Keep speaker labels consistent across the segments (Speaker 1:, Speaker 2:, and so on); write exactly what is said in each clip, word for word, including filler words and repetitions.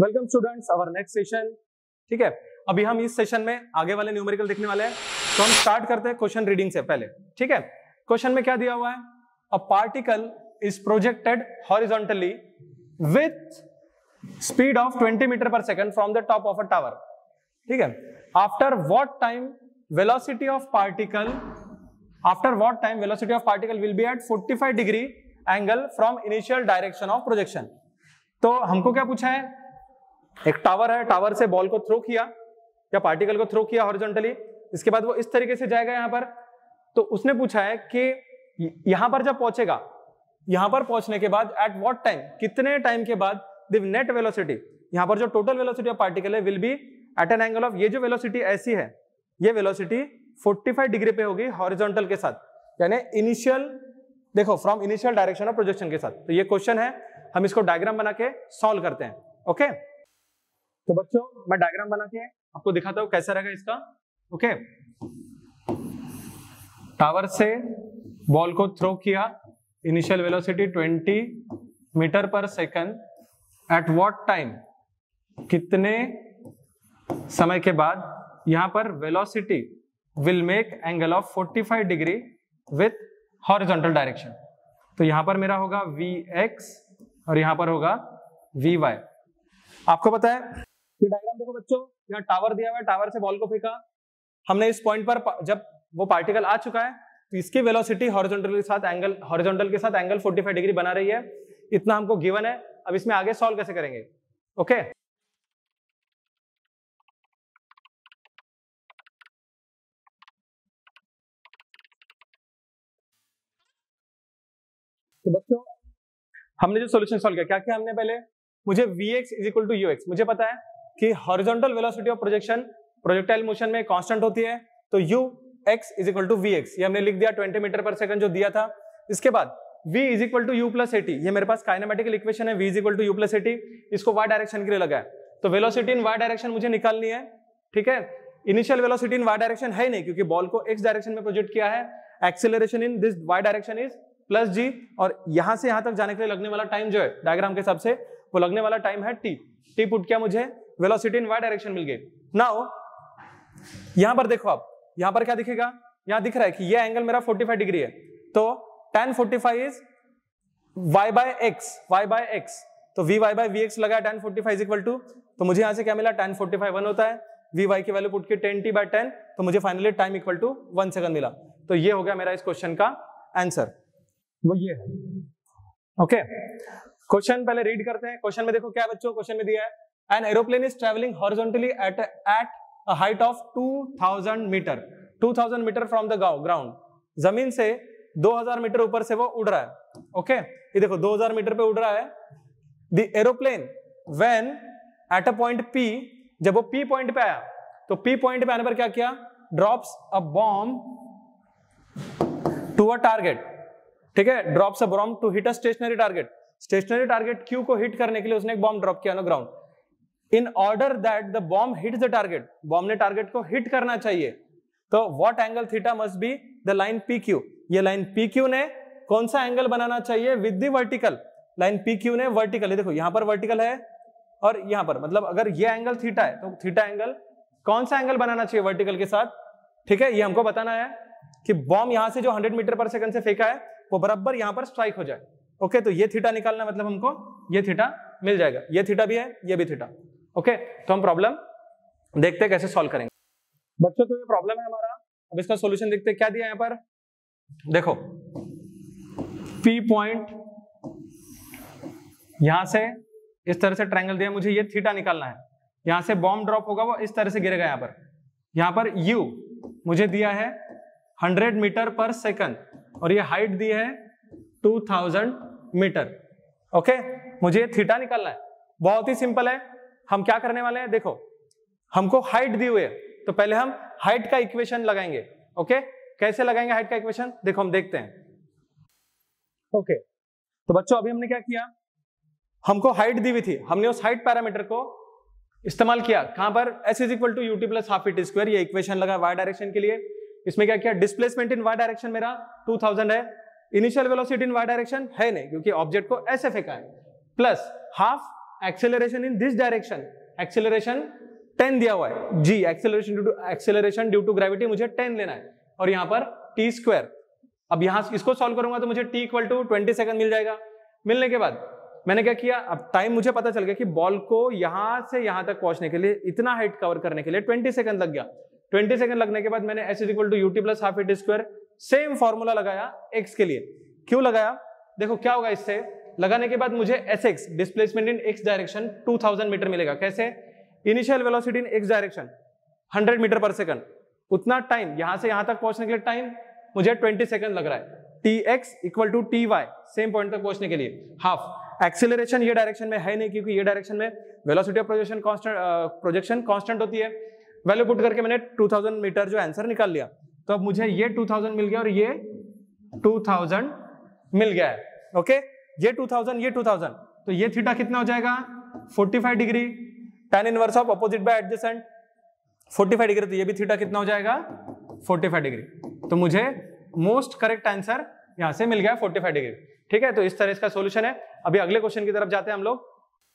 Speaker 1: Welcome students, our next session. ठीक है, अभी हम इस सेशन में आगे वाले न्यूमेरिकल देखने वाले हैं, तो हम स्टार्ट करते हैं क्वेश्चन रीडिंग से पहले। ठीक है, क्वेश्चन में क्या दिया हुआ है? A particle is projected horizontally with speed of twenty metre per second from the top of a tower. ठीक है, after what time velocity of particle after what time velocity of particle will be at forty five degree angle from initial direction of projection. तो हमको क्या पूछा है? एक tower है, tower से बॉल को थ्रो किया या पार्टिकल को थ्रो किया हॉरिजॉन्टली, इसके बाद वो इस तरीके से जाएगा यहां पर। तो उसने पूछा है कि यहां पर जब पहुंचेगा, यहां पर पहुंचने के बाद एट व्हाट टाइम, कितने टाइम के बाद द नेट वेलोसिटी, यहां पर जो टोटल वेलोसिटी ऑफ पार्टिकल है will be at an angle of, ये जो वेलोसिटी ऐसी है, ये वेलोसिटी फोर्टी फाइव डिग्री पे होगी हॉरिजॉन्टल के साथ, यानी इनिशियल, देखो from initial direction of projection के साथ। तो ये क्वेश्चन है, हम इसको डायग्राम बना के सॉल्व करते हैं। ओके, तो बच्चों मैं डायग्राम बना के आपको दिखाता हूं कैसा रहेगा इसका। ओके, टावर से बॉल को थ्रो किया, initial velocity twenty metre per second, at what time, कितने समय के बाद यहां पर velocity will make angle of forty five degree with horizontal direction. तो यहां पर मेरा होगा वी एक्स और यहां पर होगा वी वाई। आपको पता है ये डायग्राम देखो बच्चों, यहाँ टावर दिया हुआ है, टावर से बॉल को फेंका हमने, इस पॉइंट पर जब वो पार्टिकल आ चुका है तो इसकी वेलोसिटी हॉरिजॉन्टल के साथ एंगल हॉरिजॉन्टल के साथ एंगल फोर्टी फाइव डिग्री बना रही है। इतना हमको गिवन है। अब इसमें आगे सॉल्व कैसे करेंगे? ओके, तो बच्चों हमने जो सॉल्यूशन सॉल्व किया, क्या किया हमने? पहले मुझे Vx is equal to ux, मुझे पता है कि horizontal velocity of projection projectile motion में कांस्टेंट होती है, तो ux is equal to Vx, ये हमने लिख दिया ट्वेंटी मीटर पर सेकंड जो दिया था। इसके बाद v is equal to you plus at, ये मेरे पास काइनेमेटिकल इक्वेशन है, v is equal to you plus eighty, इसको y डायरेक्शन के लिए लगा है, तो वेलोसिटी इन y डायरेक्शन मुझे निकालनी है। ठीक है, initial velocity in y direction है नहीं क्योंकि बॉल को x डायरेक्शन में प्रोजेक्ट किया है। Acceleration in this y direction is plus g, और यहां से यहां तक जाने के लिए लगने वाला टाइम जो है डायग्राम के हिसाब से वो लगने वाला टाइम है t। t पुट किया, मुझे वेलोसिटी इन y डायरेक्शन मिल गई। नाउ यहां पर देखो, आप यहां पर क्या दिखेगा? यहां दिख रहा है कि ये एंगल मेरा फोर्टी फाइव डिग्री है, तो tan forty five is y by x, y by x, तो vy बाय vx लगा tan forty five is equal to, तो मुझे यहां से क्या मिला? tan फोर्टी फाइव वन होता है, vy की वैल्यू पुट की टेन टी बाय टेन, तो मुझे finally time equal to one second मिला। तो ये हो गया मेरा इस क्वेश्चन का आंसर, वो ये है। ओके, क्वेश्चन पहले रीड करते हैं। क्वेश्चन में देखो क्या बच्चों, क्वेश्चन में दिया है an aeroplane is travelling horizontally at at a height of two thousand metre, two thousand metre from the ground, जमीन से दो हज़ार मीटर ऊपर से वो उड़ रहा है। ओके, ये देखो दो हज़ार मीटर पे उड़ रहा है। The aeroplane when at a point P, जब वो P पॉइंट पे आया, तो P पॉइंट पे आने पर क्या किया? Drops a bomb to a target. ठीक है, drops a bomb to hit a stationary target, stationary target Q को हिट करने के लिए उसने एक बॉम्ब ड्रॉप किया ना ground. In order that the bomb hits the target, bomb ने टारगेट को हिट करना चाहिए, तो what angle theta must be the line P Q, ये लाइन पी क्यू ने कौन सा एंगल बनाना चाहिए with the vertical, line P Q ने वर्टिकल, ये देखो यहां पर वर्टिकल है और यहां पर, मतलब अगर ये एंगल थीटा है तो थीटा एंगल कौन सा एंगल बनाना चाहिए वर्टिकल के साथ। ठीक है, ये हमको बताना है कि बॉम्ब यहां से जो हंड्रेड मीटर पर सेकंड से फेंका है वो बराबर यहां पर स्ट्राइक हो जाए। ओके, तो ये थीटा निकालना, मतलब हमको ये थीटा मिल जाएगा, ये थीटा भी है, ये भी थीटा। ओके, तो हम प्रॉब्लम देखते हैं कैसे सॉल्व करेंगे बच्चों। तो ये प्रॉब्लम है हमारा, अब इसका सॉल्यूशन देखते हैं। क्या दिया यहां पर? देखो P पॉइंट, यहां से इस तरह से ट्रायंगल दिया, मुझे ये थीटा निकालना है। यहां से बॉम्ब ड्रॉप होगा, वो इस तरह से गिरेगा यहां पर। यहां पर U मुझे दिया है हंड्रेड मीटर पर सेकंड और ये हाइट दी है टू थाउजेंड मीटर। ओके, मुझे थीटा निकालना है, बहुत ही सिंपल है। हम क्या करने वाले हैं? देखो हमको हाइट दी हुई है, तो पहले हम हाइट का इक्वेशन लगाएंगे। ओके, कैसे लगाएंगे हाइट का इक्वेशन? देखो हम देखते हैं। ओके, तो बच्चों अभी हमने क्या किया, हमको हाइट दी हुई थी, हमने उस हाइट पैरामीटर को इस्तेमाल किया कहां पर? S is equal to UT plus half at square, ये इक्वेशन लगा वाई डायरेक्शन के लिए। इसमें क्या किया? डिस्प्लेसमेंट इन वाई डायरेक्शन मेरा टू थाउजेंड है, initial velocity in Y direction है नहीं क्योंकि ऑब्जेक्ट को ऐसे फेंका है, plus half acceleration in this direction, acceleration ten दिया हुआ है जी, acceleration due to acceleration due to gravity मुझे टेन लेना है, और यहाँ पर टी स्क्वायर। अब यहाँ इसको सॉल्व करूंगा तो मुझे T equal to twenty second मिल जाएगा। मिलने के बाद मैंने क्या किया, अब टाइम मुझे पता चल गया कि बॉल को यहां से यहां तक पहुंचने के लिए, इतना हाइट कवर करने के लिए ट्वेंटी सेकंड लग गया। ट्वेंटी सेकंड लगने के बाद मैंने S is equal to UT plus half A square, same formula लगाया एक्स के लिए। क्यों लगाया, देखो क्या होगा इससे, लगाने के बाद मुझे S X displacement in X direction two thousand metre मिलेगा। कैसे, initial velocity in X direction hundred metre per second, उतना टाइम यहां से यहां तक पहुंचने के लिए टाइम मुझे ट्वेंटी सेकंड लग रहा है। T X equal to T Y, same point तक पहुंचने के लिए हाफ। एक्सेलरेशन ये डायरेक्शन में है नहीं, क्योंकि ये डायरेक्शन में velocity of projection constant projection constant होती है। वैल्यू पुट करके मैंने टू थाउजेंड मीटर जो आंसर निकाल लिया, तो अब मुझे ये टू थाउजेंड मिल गया और ये टू थाउजेंड मिल गया है। ओके, ये टू थाउजेंड ये टू थाउजेंड, तो ये थीटा कितना हो जाएगा forty five degree, tan inverse of opposite by adjacent forty five degree, तो ये भी थीटा कितना हो जाएगा फोर्टी फाइव डिग्री। तो मुझे मोस्ट करेक्ट आंसर यहां से मिल गया फोर्टी फाइव डिग्री। ठीक है, तो इस तरह इसका सॉल्यूशन है। अभी अगले क्वेश्चन की तरफ जाते हैं हम लोग।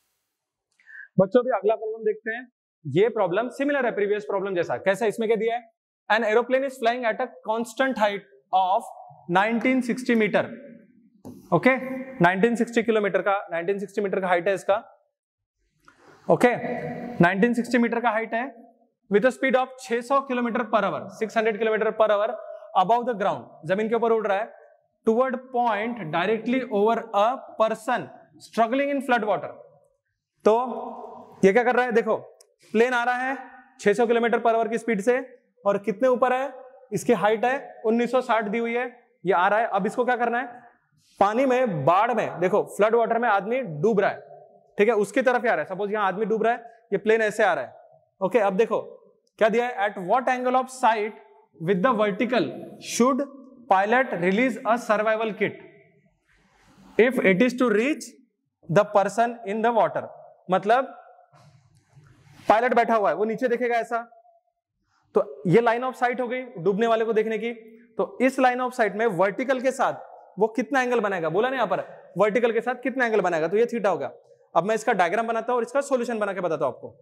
Speaker 1: बच्चों अभी अगला प्रॉब्लम देखते हैं। ये प्रॉब्लम सिमिलर है प्रीवियस प्रॉब्लम जैसा। कैसा, इसमें क्या दिया है, an aeroplane is flying at a constant height of nineteen sixty metre. Okay, nineteen sixty kilometre का नाइनटीन सिक्सटी मीटर का हाइट है इसका। ओके, नाइनटीन सिक्सटी मीटर का हाइट है with a speed of six hundred kilometre per hour, six hundred kilometre per hour above the ground, जमीन के ऊपर उड़ रहा है, toward point directly over a person struggling in flood water. तो ये क्या कर रहा है, देखो प्लेन आ रहा है six hundred kilometre per hour की स्पीड से, और कितने ऊपर है, इसकी हाइट है उन्नीस सौ साठ दी हुई है, ये आ रहा है। अब इसको क्या करना है, पानी में, बाढ़ में, देखो फ्लड वाटर में आदमी डूब रहा है, ठीक है, उसकी तरफ ही आ रहा है। सपोज यहाँ आदमी डूब रहा है, ये प्लेन ऐसे आ रहा है। ओके, अब देखो क्या दिया है, at what angle of sight with the vertical should pilot release a survival kit if it is to reach the person in the water. मतलब पायलट बैठा हुआ है, वो नीचे देखेगा ऐसा, तो ये लाइन ऑफ साइट हो गई डूबने वाले को देखने की। तो इस लाइन ऑफ साइट में वर्टिकल के साथ वो कितना एंगल बनाएगा, बोला ना यहाँ पर वर्टिकल के साथ कितना एंगल बनाएगा, तो ये थीटा होगा। अब मैं इसका डायग्राम बनाता हूं और इसका सॉल्यूशन बना के बताता हूं आपको।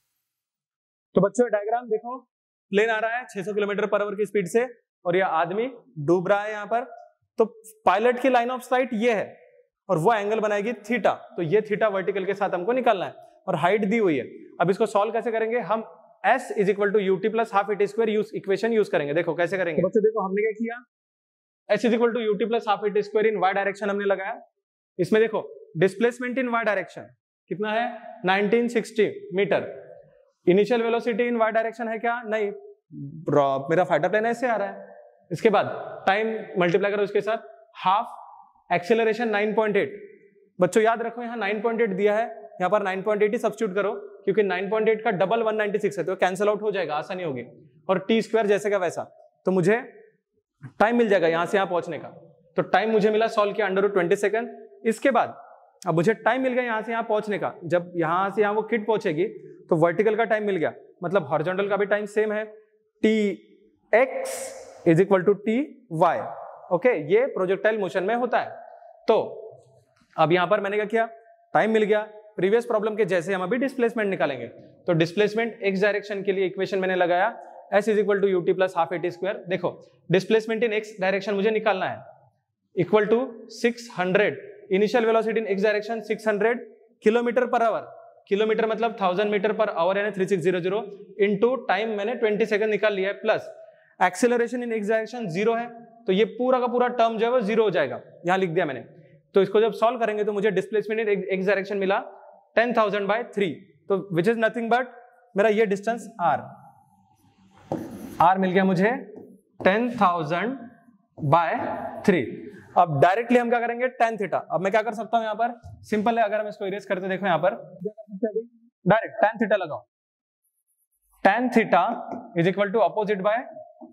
Speaker 1: तो बच्चों डायग्राम देखो, प्लेन आ रहा है छह सौ किलोमीटर पर आवर की स्पीड से, और ये आदमी डूब रहा है यहाँ पर। तो पायलट की लाइन ऑफ साइट ये है, और वो एंगल बनाएगी थीटा। तो ये थीटा वर्टिकल के साथ हमको निकालना है, और हाइट दी हुई है। अब इसको सॉल्व कैसे करेंगे, हम s is equal to UT plus half A T square use equation use करेंगे। देखो कैसे करेंगे, तो बच्चों देखो हमने क्या किया, s is equal to UT plus half A T square in y direction हमने लगाया। इसमें देखो डिस्प्लेसमेंट इन y डायरेक्शन कितना है nineteen sixty metre, initial velocity in y direction है क्या, नहीं, मेरा फाइटर प्लेन ऐसे आ रहा है। इसके बाद टाइम मल्टीप्लाई करो इसके साथ, half, acceleration nine point eight. बच्चों याद रखो यहाँ नाइन पॉइंट एट दिया है, यहाँ पर नाइन पॉइंट एट ही सब्स्टिट्यूट करो, क्योंकि नाइन पॉइंट एट का डबल वन नाइनटी सिक्स है, तो कैंसिल आउट हो जाएगा, आसानी होगी। और टी स्क्वायर जैसे का वैसा, तो मुझे टाइम मिल जाएगा यहाँ से यहाँ पहुंचने का। तो टाइम मुझे मिला सॉल्व किया अंडर रूट ट्वेंटी सेकंड। इसके बाद अब मुझे टाइम मिल गया यहाँ से यहाँ पहुंचने का। जब यहाँ से यहाँ वो किट पहुंचेगी तो वर्टिकल का टाइम मिल गया, मतलब हॉरिजॉन्टल का भी टाइम सेम है, T X is equal to T Y. Okay, ये प्रोजेक्टाइल मोशन में होता है। तो अब यहाँ पर मैंने क्या किया, टाइम मिल गया, प्रीवियस प्रॉब्लम के जैसे हम अभी डिस्प्लेसमेंट निकालेंगे। तो डिस्प्लेसमेंट एक्स डायरेक्शन के लिए इक्वेशन मैंने लगाया, s is equal to UT plus half A T square. देखो डिस्प्लेसमेंट इन एक्स डायरेक्शन मुझे निकालना है, equal to six hundred, initial velocity in X direction six hundred kilometre per hour, kilometre मतलब thousand metre per hour यानी three six zero zero, into time मैंने twenty second निकाल लिया है, plus acceleration in X direction zero है, तो ये पूरा का पूरा टर्म जो है वो जीरो हो जाएगा, यहाँ लिख दिया मैंने। तो इसको जब सॉल्व करेंगे तो मुझे डिस्प्लेसमेंट इन एक्स डायरेक्शन मिला टेन थाउजेंड बाय थ्री, तो विच इज नथिंग बट मेरा ये डिस्टेंस r, r मिल गया मुझे टेन थाउजेंड बाय थ्री। अब डायरेक्टली हम क्या करेंगे, tan थीटा। अब मैं क्या कर सकता हूं यहाँ पर, सिंपल है, अगर हम इसको इरेज करते देखो यहाँ पर डायरेक्ट tan थीटा लगाओ, tan theta is equal to opposite by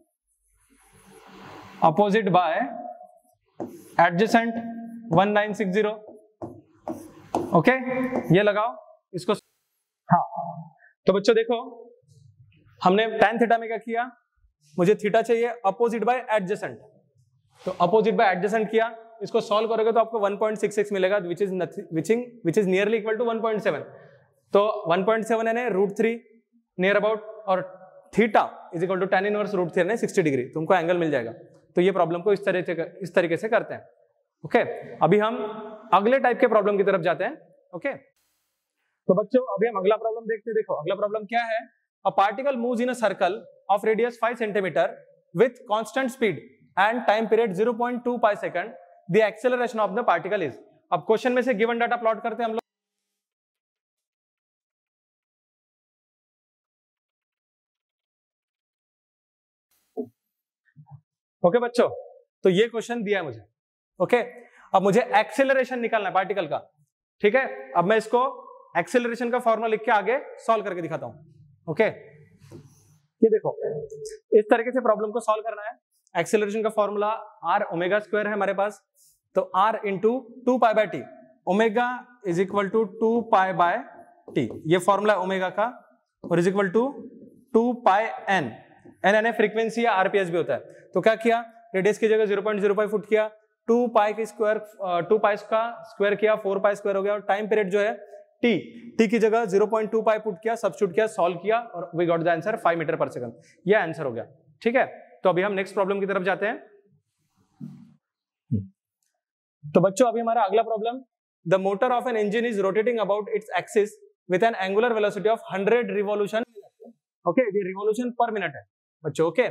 Speaker 1: opposite by adjacent one nine six zero. Okay, ये लगाओ इसको। हाँ, तो बच्चों देखो हमने tan थीटा में क्या किया, मुझे थीटा चाहिए अपोजिट बाय एडजेसेंट, तो अपोजिट बाय एडजेसेंट किया, इसको सॉल्व करोगे तो आपको वन पॉइंट सिक्स सिक्स मिलेगा, विच इज विचिंग which is nearly equal to one point seven. तो वन पॉइंट सेवन है रूट थ्री नियर अबाउट, और theta is equal to tan inverse root three है सिक्सटी डिग्री, तुमको angle मिल जाएगा। तो ये प्रॉब्लम को इस तरह से इस तरीके से करते हैं। Okay okay? अभी हम अगले टाइप के प्रॉब्लम की तरफ जाते हैं। Okay okay? तो बच्चों अभी हम अगला प्रॉब्लम देखते हैं। देखो अगला प्रॉब्लम क्या है, a particle moves in a circle of radius five centimetre with constant speed and time period zero point two pi second, the acceleration of the particle is. अब क्वेश्चन में से गिवन डाटा प्लॉट करते हैं हम लोग। Okay okay, बच्चों तो ये क्वेश्चन दिया है मुझे। Okay okay? अब मुझे एक्सेलरेशन निकालना है पार्टिकल का। ठीक है, अब मैं इसको एक्सेलरेशन का फॉर्मूला लिख के आगे सॉल्व करके दिखाता हूं। Okay okay? ये देखो इस तरीके से प्रॉब्लम को सॉल्व करना है। एक्सेलरेशन का फॉर्मूला आर ओमेगा स्क्वायर है हमारे पास, तो R into two pi by T, omega is equal to two pi by T, ये फॉर्मूला ओमेगा का, और is equal to two pi N, N N frequency या आरपीएस भी होता है। तो क्या किया, रेडियस की जगह zero point zero five put किया, टू पाई की स्क्वायर टू पाई का स्क्वायर किया, फोर पाई स्क्वायर हो गया, और टाइम पीरियड जो है टी, टी की जगह zero point two pi put किया, सब्स्टिट्यूट किया, सॉल्व किया, और we got the answer five metre per second. ये आंसर हो गया। ठीक है, तो अभी हम नेक्स्ट प्रॉब्लम की तरफ जाते हैं। तो बच्चों अभी हमारा अगला problem, the motor of an engine is rotating about its axis with an angular velocity of hundred revolution. Okay, ये रिवॉल्यूशन पर मिनट है बच्चों। Okay,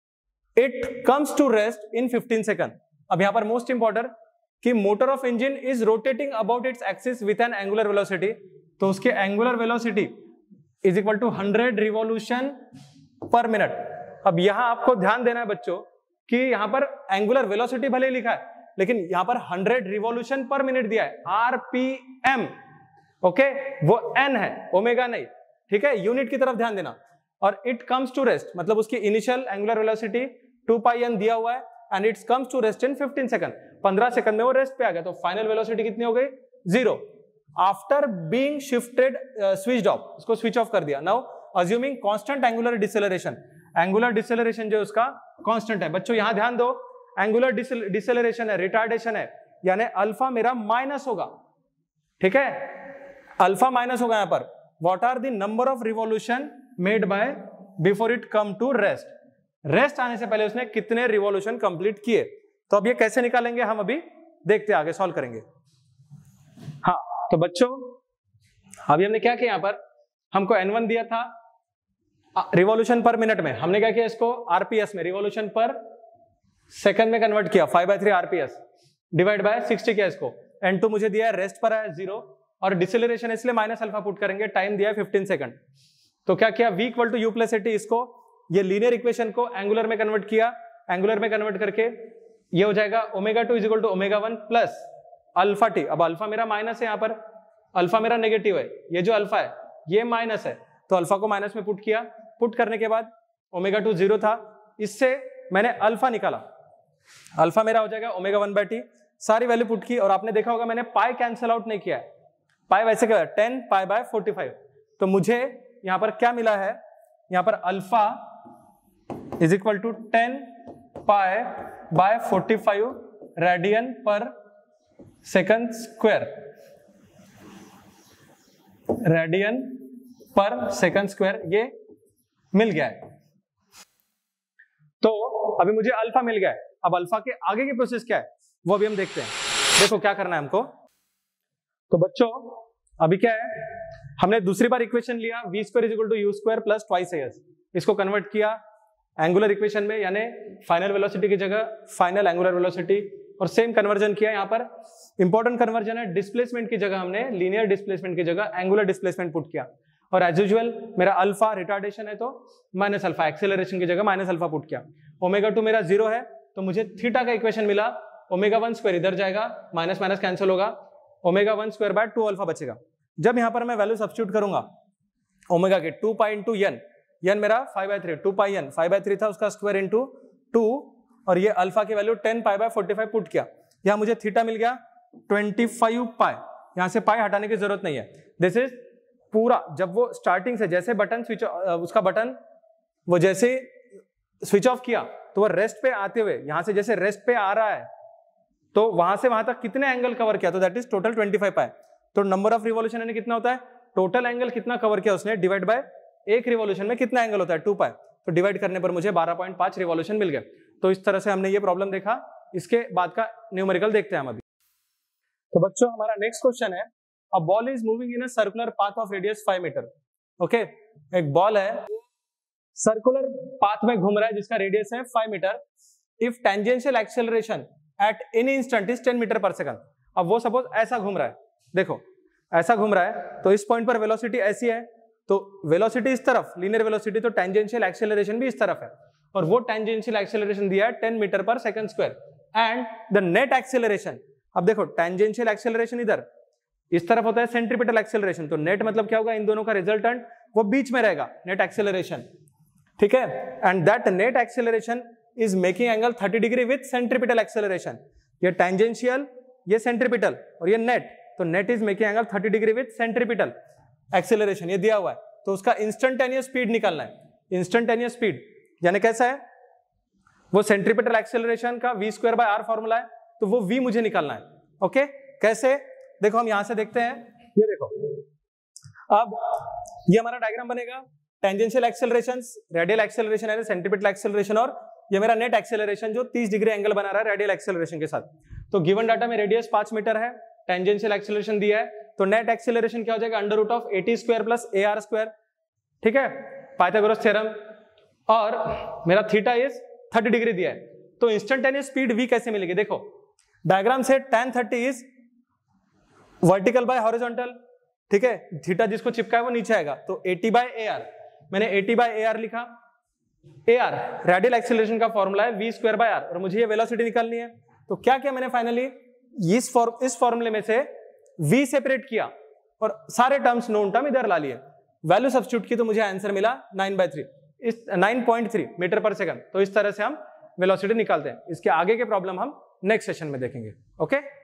Speaker 1: it comes to rest in fifteen second. अब यहां पर मोस्ट इंपॉर्टेंट कि motor of engine is rotating about its axis with an angular velocity, तो उसके angular velocity is equal to hundred revolution per minute. अब यहां आपको ध्यान देना है बच्चों कि यहां पर एंगुलर वेलोसिटी भले ही लिखा है, लेकिन यहां पर हंड्रेड रिवॉल्यूशन पर मिनट दिया है, आरपीएम। ओके, वो एन है, ओमेगा नहीं। ठीक है, यूनिट की तरफ ध्यान देना। और इट कम्स टू रेस्ट मतलब उसकी initial angular velocity two pi N दिया हुआ है, and its comes to rest in fifteen second, पंद्रह सेकंड में वो रेस्ट पे आ गया। तो फाइनल वेलोसिटी कितनी हो गई, zero, after being shifted switched off, उसको स्विच ऑफ कर दिया। Now assuming constant angular deceleration, angular deceleration जो उसका कांस्टेंट है। बच्चों यहां ध्यान दो, एंगुलर डिसेलरेशन है, रिटार्डेशन है, यानी अल्फा मेरा माइनस होगा। ठीक है, अल्फा माइनस होगा यहां पर। What are the number of revolution made by before it come to rest, rest आने से पहले उसने कितने रिवॉल्यूशन कंप्लीट किए। तो अब ये कैसे निकालेंगे हम अभी देखते हैं, आगे सॉल्व करेंगे। हाँ, तो बच्चों अभी हमने क्या किया, यहां पर हमको एन वन दिया था रिवॉल्यूशन पर मिनट में, हमने क्या किया इसको आरपीएस में, रिवॉल्यूशन पर सेकंड में कन्वर्ट किया, five by three RPS divide by sixty किया इसको। एन टू मुझे दिया है रेस्ट पर है जीरो, और डिसेलरेशन इसलिए माइनस अल्फा पुट करेंगे, टाइम दिया है फिफ्टीन सेकंड। तो क्या किया, v equal to you plus eighty, इसको ये लीनियर इक्वेशन को एंगुलर में कन्वर्ट किया, एंगुलर में कन्वर्ट करके ये हो जाएगा omega two is equal to omega one plus alpha T. अब अल्फा मेरा माइनस है, यहाँ पर अल्फा मेरा नेगेटिव है, ये जो अल्फा है ये माइनस है, तो अल्फा को माइनस में पुट किया। पुट करने के बाद ओमेगा टू जीरो था, इससे मैंने अल्फा निकाला, अल्फा मेरा हो जाएगा ओमेगा वन बाय टी, सारी वैल्यू पुट की। और आपने देखा होगा मैंने पाई कैंसिल आउट नहीं किया है, पाई वैसे क्या है ten pi by forty five. तो मुझे यहां पर क्या मिला है, यहां पर alpha is equal to ten pi by forty five radian per second square, radian per second square, ये मिल गया है। तो अभी मुझे अल्फा मिल गया है। अब अल्फा के आगे की प्रोसेस क्या है वो अभी हम देखते हैं। देखो क्या करना है हमको। तो बच्चों अभी क्या है, हमने दूसरी बार इक्वेशन लिया V square is equal to U square plus twice S, इसको कन्वर्ट किया एंगुलर इक्वेशन में, यानी फाइनल वेलोसिटी की जगह फाइनल एंगुलर वेलोसिटी, और सेम कन्वर्जन किया। यहाँ पर इंपॉर्टेंट कन्वर्जन है, डिस्प्लेसमेंट की जगह हमने लीनियर डिस्प्लेसमेंट की जगह एंगुलर डिस्प्लेसमेंट पुट किया। और एज यूजुअल मेरा अल्फा रिटार्डेशन है तो माइनस अल्फा, एक्सेलरेशन की जगह माइनस अल्फा पुट किया। ओमेगा टू मेरा जीरो है तो मुझे थीटा का इक्वेशन मिला, ओमेगा वन स्क्वायर इधर जाएगा, माइनस माइनस कैंसिल होगा, omega one square by two alpha बचेगा। जब यहाँ पर मैं वैल्यू सब्स्टिट्यूट करूंगा ओमेगा के, two pi into N, N मेरा five by three, two pi N five by three था, उसका स्क्वायर इंटू टू, और ये अल्फा की value ten pi by forty five put किया। यहाँ मुझे थीटा मिल गया ट्वेंटी फाइव पाई, यहाँ से पाई हटाने की जरूरत नहीं है। दिस इज पूरा, जब वो स्टार्टिंग से जैसे बटन स्विच, उसका बटन वो जैसे स्विच ऑफ किया तो वो रेस्ट पे आते हुए, यहां से जैसे रेस्ट पे आ रहा है तो वहां से वहां तक कितने एंगल कवर किया, तो that is total twenty five pi. तो नंबर ऑफ रिवॉल्यूशन यानी कितना होता है, टोटल एंगल कितना कवर किया उसने डिवाइड बाय एक रिवॉल्यूशन में कितना एंगल होता है, टू पाई। तो डिवाइड करने पर मुझे बारह पॉइंट पाँच रिवॉल्यूशन मिल गए। तो इस तरह से हमने ये प्रॉब्लम देखा। इसके बाद का न्यूमेरिकल देखते हैं हम अभी। तो बच्चों हमारा नेक्स्ट क्वेश्चन है, a ball is moving in a circular path of radius five metre. Okay, एक बॉल है सर्कुलर पाथ में घूम रहा है जिसका रेडियस है five metre. If tangential acceleration at any instant is ten metre per second. अब वो सपोज ऐसा घूम रहा है, देखो ऐसा घूम रहा है, तो इस पॉइंट पर वेलोसिटी ऐसी है, तो वेलोसिटी इस तरफ लीनियर वेलोसिटी, तो टेंजेंशियल एक्सेलरेशन भी इस तरफ है, और वो टेंजेंशियल एक्सेलरेशन दिया है ten metre per second square. And the net acceleration, अब देखो टेंजेंशियल एक्सेलरेशन इधर इस तरफ होता है सेंट्रीपिटल एक्सेलरेशन, तो नेट मतलब क्या होगा, इन दोनों का रिजल्टेंट वो बीच में रहेगा, नेट एक्सेलरेशन, ठीक है। And that net acceleration is making angle thirty degree with centripetal acceleration. ये टेंजेंशियल, ये सेंट्रीपिटल और ये नेट, तो net is making angle thirty degree with centripetal acceleration, ये दिया हुआ है। तो उसका इंस्टेंटेनियस स्पीड निकालना है। इंस्टेंटेनियस स्पीड यानी कैसा है, वो सेंट्रीपिटल एक्सेलरेशन का v square by R formula है, तो वो v मुझे निकालना है। ओके, कैसे, देखो हम यहां से देखते हैं, ये देखो अब ये हमारा डायग्राम बनेगा, टेंजेंशियल एक्सेलरेशन, रेडियल एक्सेलरेशन है सेंट्रीपिटल एक्सेलरेशन, और ये मेरा नेट एक्सेलरेशन जो तीस डिग्री एंगल बना रहा है रेडियल एक्सेलरेशन के साथ। तो गिवन डाटा में रेडियस पांच मीटर है, टेंजेंशियल एक्सेलरेशन दिया है, तो नेट एक्सेलरेशन क्या हो जाएगा, under root of A T square plus A R square, ठीक है, पाइथागोरस थ्योरम। और मेरा थीटा इज थर्टी डिग्री दिया है, तो इंस्टेंटेनियस स्पीड v कैसे मिलेगी, देखो डायग्राम से tan thirty is vertical by horizontal, ठीक है, थीटा जिसको चिपका है वो नीचे आएगा, तो एटी बाय ए आर, मैंने एटी बाय ए आर लिखा। ए आर रेडियल एक्सेलरेशन का फॉर्मूला है v स्क्वायर बाय आर, और मुझे ये वेलोसिटी निकालनी है। तो क्या किया मैंने फाइनली, इस फॉर्म इस फॉर्मूले में से v सेपरेट किया और सारे टर्म्स नोन टर्म इधर ला लिए, वैल्यू सब्स्टिट्यूट की, तो मुझे आंसर मिला nine by three, is nine point three metre per second. तो इस तरह से हम वेलोसिटी निकालते हैं। इसके आगे के प्रॉब्लम हम नेक्स्ट सेशन में देखेंगे। ओके।